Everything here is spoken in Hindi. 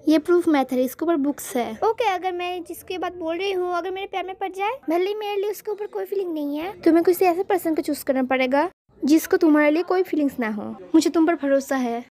ये प्रूफ मैथ है, इसके ऊपर बुक्स है। ओके, अगर मैं जिसकी बात बोल रही हूँ अगर मेरे प्यार में पड़ जाए, भले ही मेरे लिए उसके ऊपर कोई फीलिंग नहीं है, तुम्हें किसी ऐसे पर्सन को चूज करना पड़ेगा जिसको तुम्हारे लिए कोई फीलिंग्स ना हो। मुझे तुम पर भरोसा है।